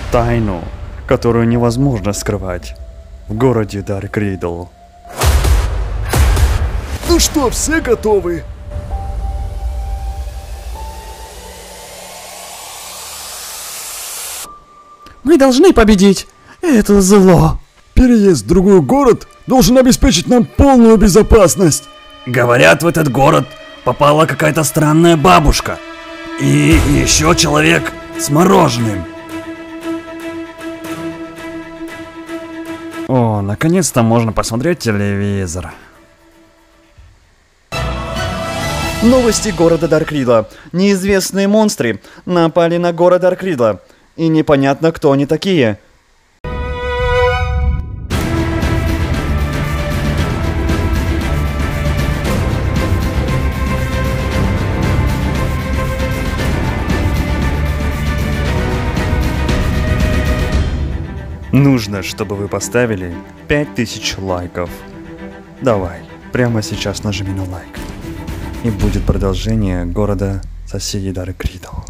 Тайну, которую невозможно скрывать в городе Дарк Ридл. Ну что, все готовы? Мы должны победить это зло. Переезд в другой город должен обеспечить нам полную безопасность. Говорят, в этот город попала какая-то странная бабушка. И еще человек с мороженым. О, наконец-то можно посмотреть телевизор. Новости города Дарк Ридла. Неизвестные монстры напали на город Дарк Ридла. И непонятно, кто они такие. Нужно, чтобы вы поставили 5000 лайков. Давай, прямо сейчас нажми на лайк. И будет продолжение города соседей Дарк Ридл.